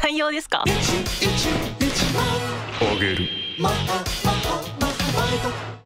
採用ですか？ あげる。